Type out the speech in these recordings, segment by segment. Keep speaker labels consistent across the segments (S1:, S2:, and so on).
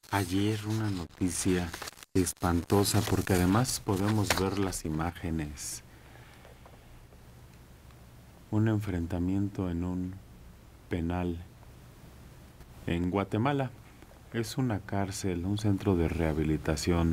S1: Ayer una noticia espantosa porque además podemos ver las imágenes. Un enfrentamiento en un penal en Guatemala. Es una cárcel, un centro de rehabilitación.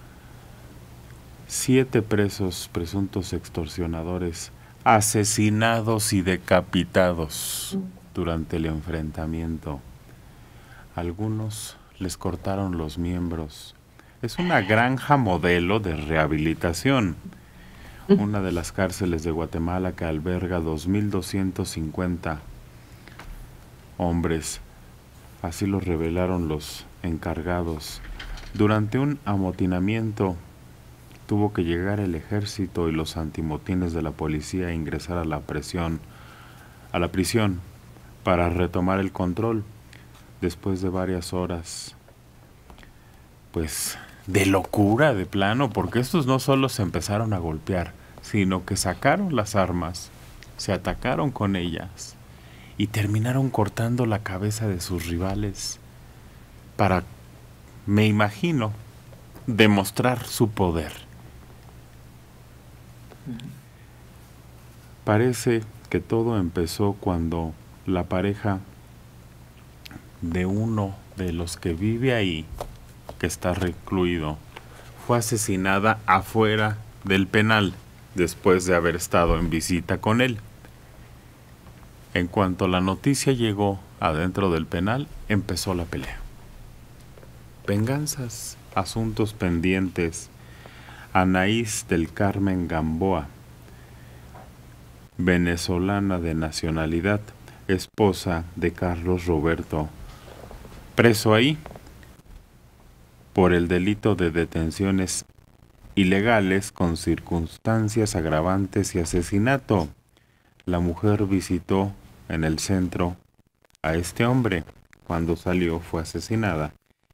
S1: 7 presos presuntos extorsionadores asesinados y decapitados durante el enfrentamiento. Algunos les cortaron los miembros. Es una granja modelo de rehabilitación. Una de las cárceles de Guatemala que alberga 2.250 hombres. Así lo revelaron los encargados. Durante un amotinamiento tuvo que llegar el ejército y los antimotines de la policía a ingresar a la prisión para retomar el control después de varias horas, pues, de locura de plano, porque estos no solo se empezaron a golpear, sino que sacaron las armas, se atacaron con ellas y terminaron cortando la cabeza de sus rivales para, me imagino, demostrar su poder. Parece que todo empezó cuando la pareja de uno de los que vive ahí, que está recluido, fue asesinada afuera del penal después de haber estado en visita con él. En cuanto la noticia llegó adentro del penal, empezó la pelea. Venganzas, asuntos pendientes. Anaís del Carmen Gamboa, venezolana de nacionalidad, esposa de Carlos Roberto, preso ahí por el delito de detenciones ilegales con circunstancias agravantes y asesinato. La mujer visitó en el centro a este hombre. Cuando salió fue asesinada.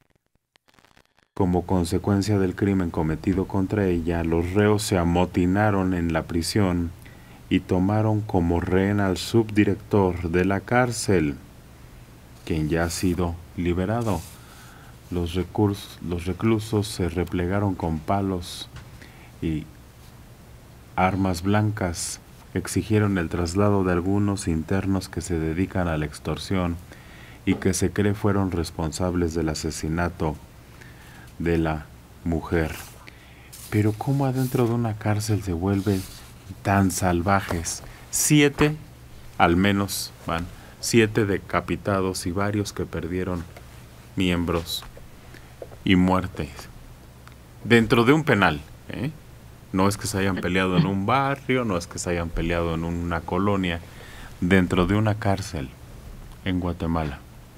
S1: Como consecuencia del crimen cometido contra ella, los reos se amotinaron en la prisión y tomaron como rehén al subdirector de la cárcel, quien ya ha sido liberado. Los reclusos se replegaron con palos y armas blancas. Exigieron el traslado de algunos internos que se dedican a la extorsión y que se cree fueron responsables del asesinato de la mujer. Pero ¿cómo adentro de una cárcel se vuelven tan salvajes? 7, al menos van, 7 decapitados y varios que perdieron miembros y muertes. Dentro de un penal, ¿eh? No es que se hayan peleado en un barrio, no es que se hayan peleado en una colonia, dentro de una cárcel en Guatemala.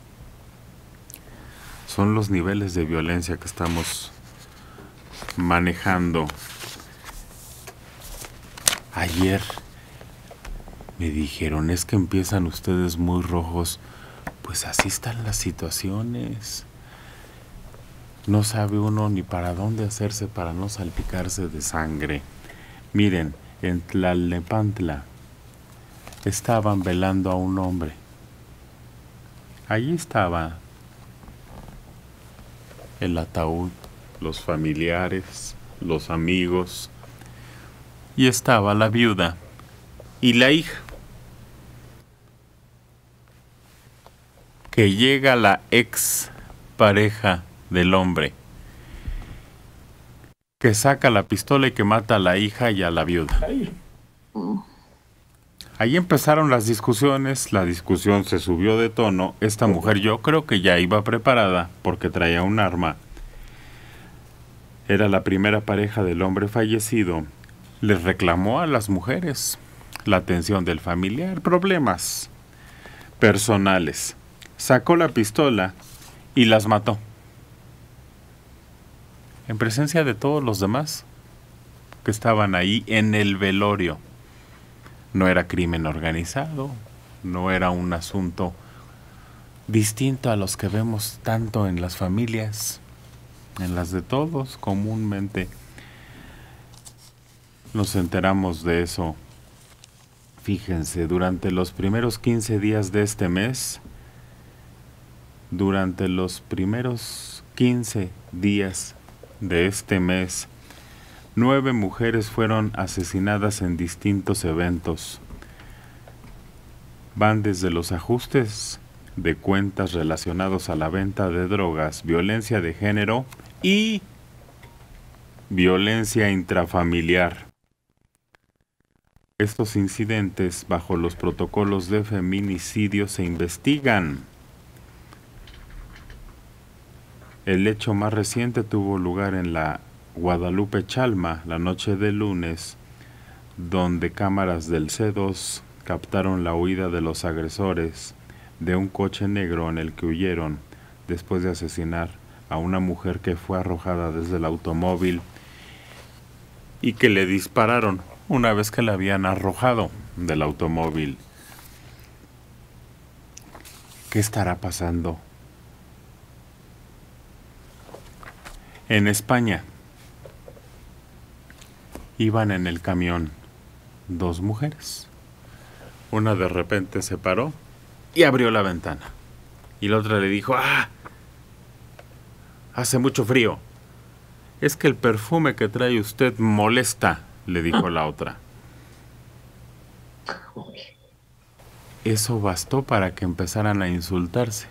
S1: Son los niveles de violencia que estamos manejando. Ayer me dijeron, es que empiezan ustedes muy rojos. Pues así están las situaciones. No sabe uno ni para dónde hacerse para no salpicarse de sangre. Miren, en Tlalnepantla estaban velando a un hombre. Allí estaba el ataúd, los familiares, los amigos, y estaba la viuda y la hija. Que llega la ex pareja del hombre, que saca la pistola y que mata a la hija y a la viuda. Ahí empezaron las discusiones, la discusión se subió de tono. Esta mujer yo creo que ya iba preparada porque traía un arma. Era la primera pareja del hombre fallecido. Les reclamó a las mujeres la atención del familiar, problemas personales. Sacó la pistola y las mató. En presencia de todos los demás que estaban ahí en el velorio. No era crimen organizado, no era un asunto distinto a los que vemos tanto en las familias, en las de todos. Comúnmente nos enteramos de eso. Fíjense, durante los primeros 15 días de este mes, Durante los primeros 15 días de este mes, 9 mujeres fueron asesinadas en distintos eventos. Van desde los ajustes de cuentas relacionados a la venta de drogas, violencia de género y violencia intrafamiliar. Estos incidentes, bajo los protocolos de feminicidio, se investigan. El hecho más reciente tuvo lugar en la Guadalupe Chalma, la noche del lunes, donde cámaras del C2 captaron la huida de los agresores de un coche negro en el que huyeron después de asesinar a una mujer que fue arrojada desde el automóvil y que le dispararon una vez que la habían arrojado del automóvil. ¿Qué estará pasando? En España iban en el camión 2 mujeres. Una de repente se paró y abrió la ventana. Y la otra le dijo, ¡ah! Hace mucho frío. Es que el perfume que trae usted molesta, le dijo la otra. Eso bastó para que empezaran a insultarse.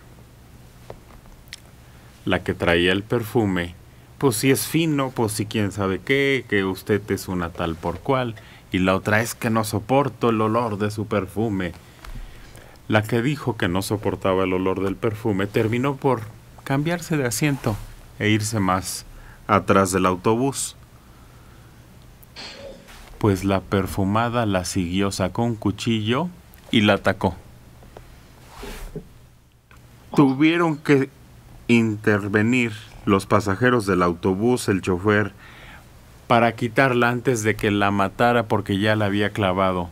S1: La que traía el perfume, pues si es fino, pues si quién sabe qué, que usted es una tal por cual. Y la otra, es que no soporto el olor de su perfume. La que dijo que no soportaba el olor del perfume terminó por cambiarse de asiento e irse más atrás del autobús. Pues la perfumada la siguió, sacó un cuchillo y la atacó. Tuvieron que intervenir los pasajeros del autobús, el chofer, para quitarla antes de que la matara porque ya la había clavado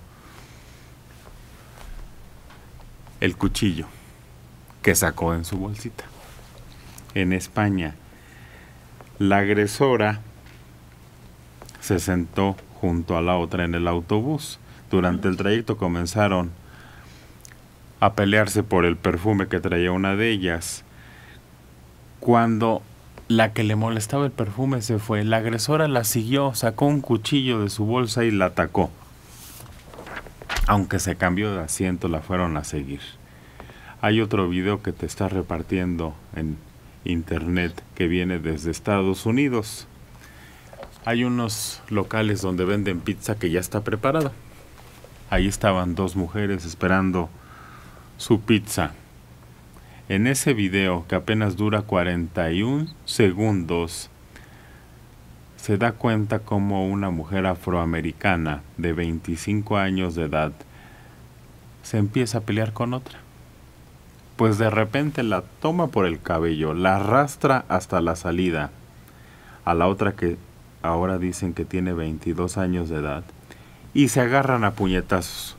S1: el cuchillo que sacó en su bolsita. En España, la agresora se sentó junto a la otra en el autobús. Durante el trayecto comenzaron a pelearse por el perfume que traía una de ellas. Cuando la que le molestaba el perfume se fue, la agresora la siguió, sacó un cuchillo de su bolsa y la atacó. Aunque se cambió de asiento, la fueron a seguir. Hay otro video que te está repartiendo en internet que viene desde Estados Unidos. Hay unos locales donde venden pizza que ya está preparada. Ahí estaban 2 mujeres esperando su pizza. En ese video, que apenas dura 41 segundos, se da cuenta como una mujer afroamericana de 25 años de edad se empieza a pelear con otra. Pues de repente la toma por el cabello, la arrastra hasta la salida. A la otra, que ahora dicen que tiene 22 años de edad, y se agarran a puñetazos.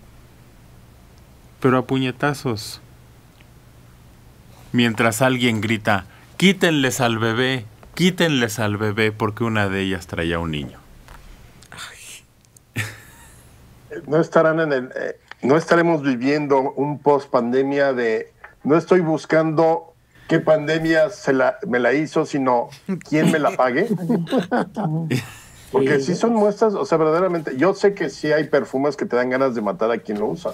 S1: Pero a puñetazos. Mientras alguien grita, quítenles al bebé, porque una de ellas traía un niño.
S2: No estarán no estaremos viviendo un post pandemia de no estoy buscando qué pandemia me la hizo, sino quién me la pague. Porque sí son muestras, o sea, verdaderamente, yo sé que sí hay perfumes que te dan ganas de matar a quien lo usa.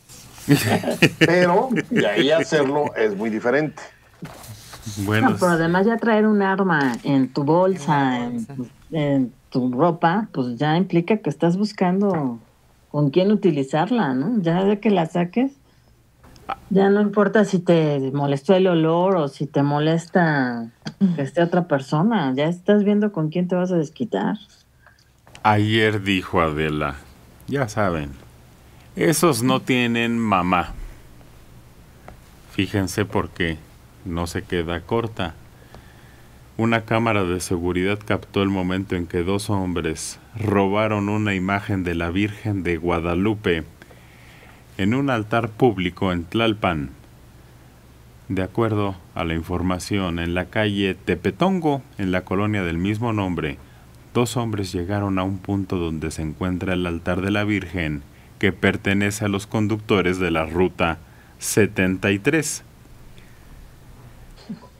S2: Pero de ahí hacerlo es muy diferente.
S3: Bueno, no, pero además ya traer un arma en tu bolsa, en tu ropa, pues ya implica que estás buscando con quién utilizarla, ¿no? Ya de que la saques, ya no importa si te molestó el olor o si te molesta que esté otra persona, ya estás viendo con quién te vas a desquitar.
S1: Ayer dijo Adela, ya saben, esos no tienen mamá. Fíjense porque no se queda corta. Una cámara de seguridad captó el momento en que 2 hombres robaron una imagen de la Virgen de Guadalupe en un altar público en Tlalpan. De acuerdo a la información, en la calle Tepetongo, en la colonia del mismo nombre, 2 hombres llegaron a un punto donde se encuentra el altar de la Virgen, que pertenece a los conductores de la ruta 73.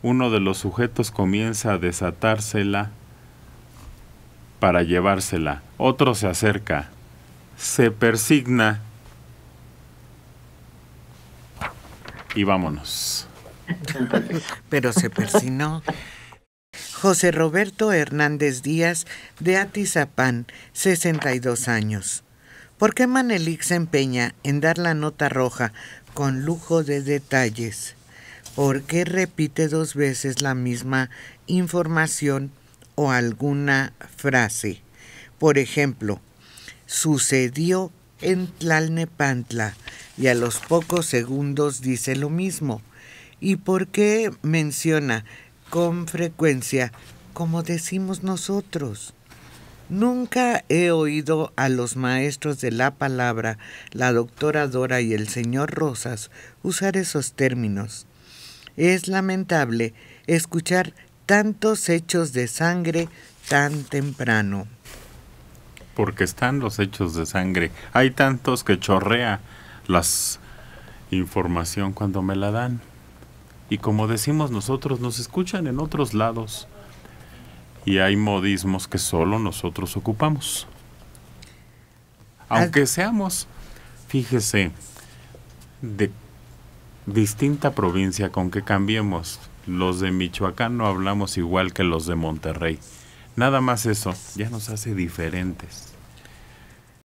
S1: uno de los sujetos comienza a desatársela para llevársela. Otro se acerca, se persigna y vámonos.
S4: Pero se persignó. José Roberto Hernández Díaz, de Atizapán, 62 años. ¿Por qué Manelik se empeña en dar la nota roja con lujo de detalles? ¿Por qué repite 2 veces la misma información o alguna frase? Por ejemplo, sucedió en Tlalnepantla, y a los pocos segundos dice lo mismo. ¿Y por qué menciona con frecuencia como decimos nosotros? Nunca he oído a los maestros de la palabra, la doctora Dora y el señor Rosas, usar esos términos. Es lamentable escuchar tantos hechos de sangre tan temprano.
S1: Porque están los hechos de sangre. Hay tantos que chorrea las información cuando me la dan. Y como decimos nosotros, nos escuchan en otros lados. Y hay modismos que solo nosotros ocupamos. Aunque seamos, fíjese, de distinta provincia, con que cambiemos. Los de Michoacán no hablamos igual que los de Monterrey. Nada más eso, ya nos hace diferentes.